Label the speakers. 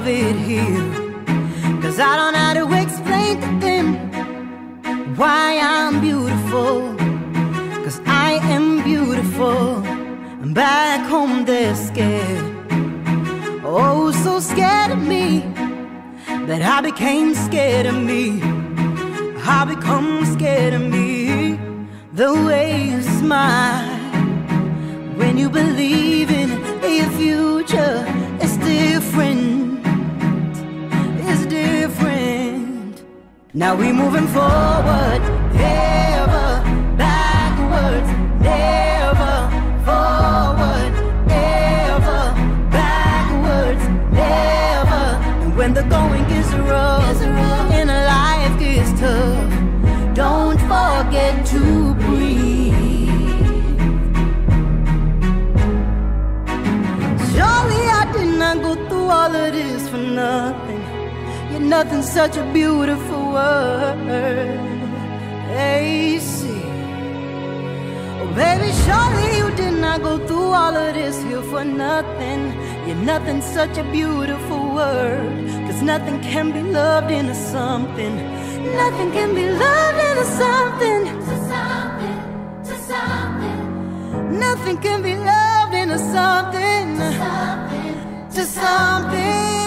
Speaker 1: of it here. Cause I don't know how to explain to them why I'm beautiful. Cause I am beautiful. And back home they're scared. Oh, so scared of me that I became scared of me. I become scared of me. The way you smile when you believe in a future is different. It's different. Now we moving forward, never backwards, never forward, never backwards, never. And when the going gets rough and life gets tough, don't forget to breathe. Surely I did not go through all of this for nothing. Yet nothing's such a beautiful word. Hey, see. Oh, baby, surely you did not go through all of this here for nothing. Yet nothing's such a beautiful word. Cause nothing can be loved into something. Nothing can be loved into something. To something, to something. Nothing can be loved into something. To something, to something.